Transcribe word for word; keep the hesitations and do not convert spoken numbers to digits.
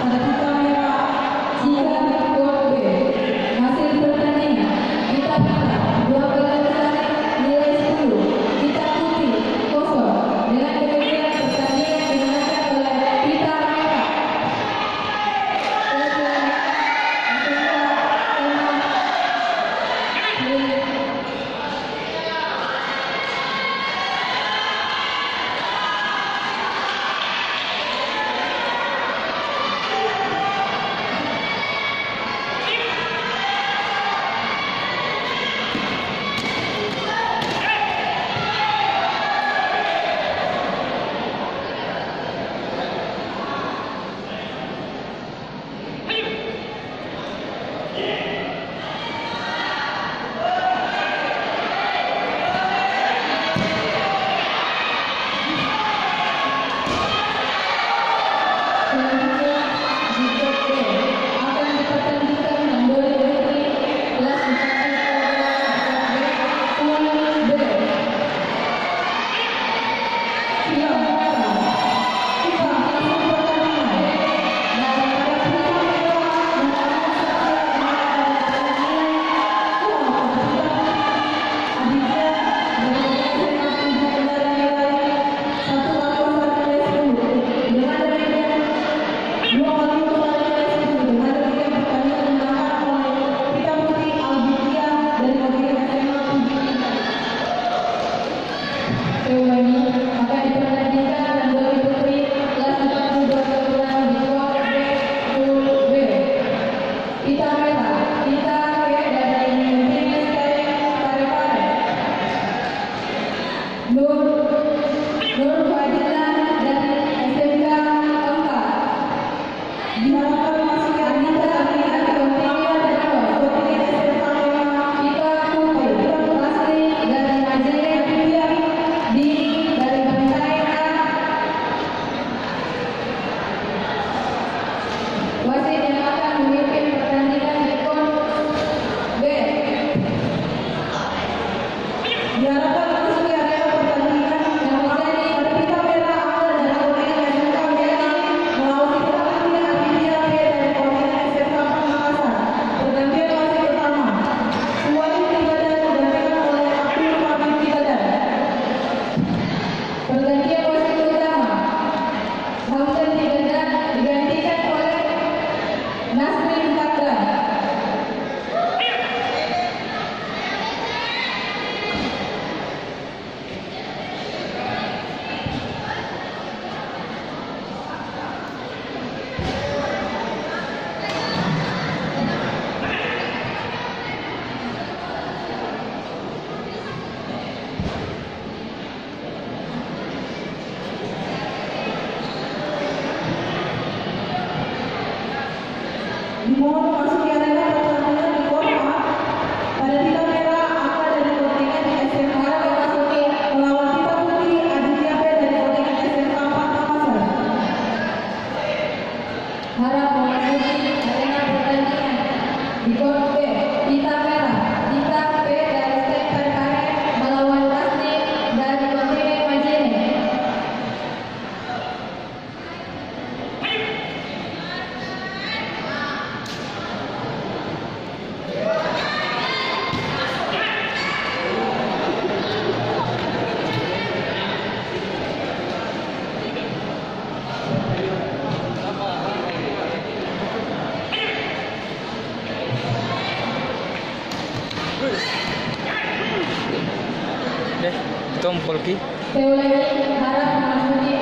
Dimohon memasuki arena pertandingan di warm-up. Pada tiga merah angka dari kontingen S M K memasuki melawan hitam putih Aditya B dari kontingen S M K empat Makassar. Harap memasuki arena pertandingan di Kor B, hitam merah, hitam B dari Stek Perkare melawan Tasnik dari kontingen Majene. Deh, tompol ki. Saya ulangi, harap memasuki